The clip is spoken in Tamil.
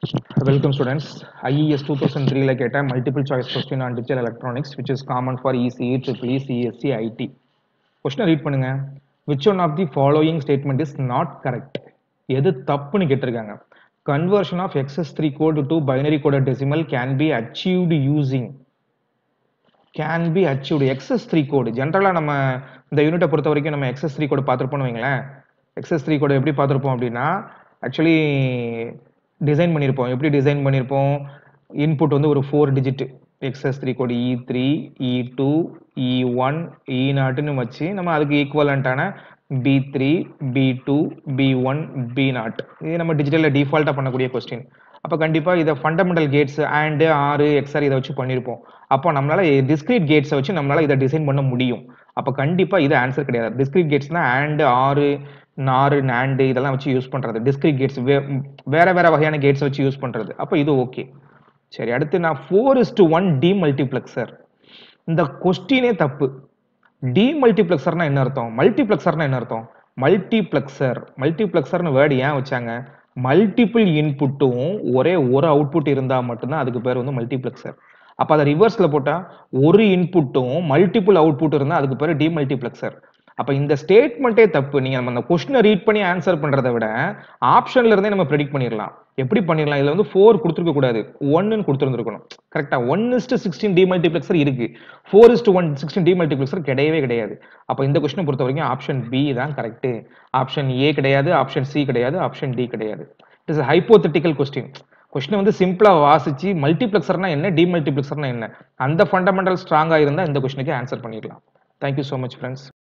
Welcome students. IES 2003 like a multiple choice question on digital electronics which is common for ECE, EEE, CSC, IT. Question read பண்ணுங்க. Which one of the following statement is not correct? எது தப்புன்னு கேட்டிருக்காங்க. Conversion of XS3 code to binary coded decimal can be achieved using XS3 code. ஜென்ரலா நம்ம இந்த யூனிட்டை பொறுத்த வரைக்கும் நம்ம XS3 கோட் பார்த்துருப்போம்னு வைங்களேன். XS3 கோட் எப்படி பார்த்துருப்போம் அப்படின்னா ஆக்சுவலி டிசைன் பண்ணியிருப்போம். எப்படி டிசைன் பண்ணியிருப்போம்? இன்புட் வந்து ஒரு 4 digit XS3 code E3, E2, E1, E0ன்னு வச்சு நம்ம அதுக்கு ஈக்குவலண்டான B3, B2, B1, B0 இது நம்ம டிஜிட்டலில் டிஃபால்ட்டாக பண்ணக்கூடிய கொஸ்டின். அப்போ கண்டிப்பாக இதை ஃபண்டமெண்டல் கேட்ஸ் அண்டு ஆறு எக்ஸ்ஆர் இதை வச்சு பண்ணியிருப்போம். அப்போ நம்மளால டிஸ்கிரீட் கேட்ஸை வச்சு நம்மளால இதை டிசைன் பண்ண முடியும். அப்போ கண்டிப்பாக இது ஆன்சர் கிடையாது. டிஸ்கிரீட் கேட்ஸ்னா அண்டு ஆறு நாறு நாண்டு இதெல்லாம் வச்சு யூஸ் பண்றது. டிஸ்கிரீட் கேட்ஸ் வேற வேற வகையான கேட்ஸ் வச்சு யூஸ் பண்றது. அப்போ இது ஓகே. சரி, அடுத்து நான் 4:1 டிமல்டிப்ளெக்சர். இந்த கொஸ்டினே தப்பு. டிமல்டிப்ளெக்சர்னா என்ன அர்த்தம்? மல்டிப்ளெக்சர்னா என்ன அர்த்தம்? மல்டிப்ளெக்சர்னு வேர்டு ஏன் வச்சாங்க? மல்டிபிள் இன்புட்டும் ஒரே ஒரு அவுட்புட் இருந்தா மட்டும்தான் அதுக்கு பேர் வந்து மல்டிப்ளெக்சர். அப்ப அதை ரிவர்ஸ்ல போட்டா ஒரு இன்புட்டும் மல்டிபிள் அவுட்புட் இருந்தா அதுக்கு பேர் டிமல்டிப்ளெக்சர். அப்ப இந்த ஸ்டேட்மெண்ட்டே தப்பு. நீங்க நம்ம அந்த கொஸ்டினை ரீட் பண்ணி ஆன்சர் பண்றதை விட ஆப்ஷன்ல இருந்தே நம்ம ப்ரெடிக்ட் பண்ணிடலாம். எப்படி பண்ணிடலாம்? இதுல வந்து 4 கொடுத்துருக்க கூடாது, 1ன்னு கொடுத்துருந்துருக்கணும். கரெக்டா? 1:16 டிமல்டிப்ளெக்சர் இருக்கு, 4:1 16 டிமல்டிப்ளெக்சர் கிடையவே கிடையாது. அப்ப இந்த கொஸ்டினை பொறுத்த வரைக்கும் ஆப்ஷன் பி தான் கரெக்ட். ஆப்ஷன் ஏ கிடையாது, ஆப்ஷன் சி கிடையாது, ஆப்ஷன் டி கிடையாது. It is hypothetical question. Question வந்து சிம்பிளா வாசிச்சு மல்டிப்ளெக்சர்னா என்ன, டிமல்டிப்ளெக்சர்னா என்ன, அந்த ஃபண்டமெண்டல் ஸ்ட்ராங்கா இருந்தா இந்த கொஸ்டினுக்கு ஆன்சர் பண்ணிடலாம். Thank you so much friends.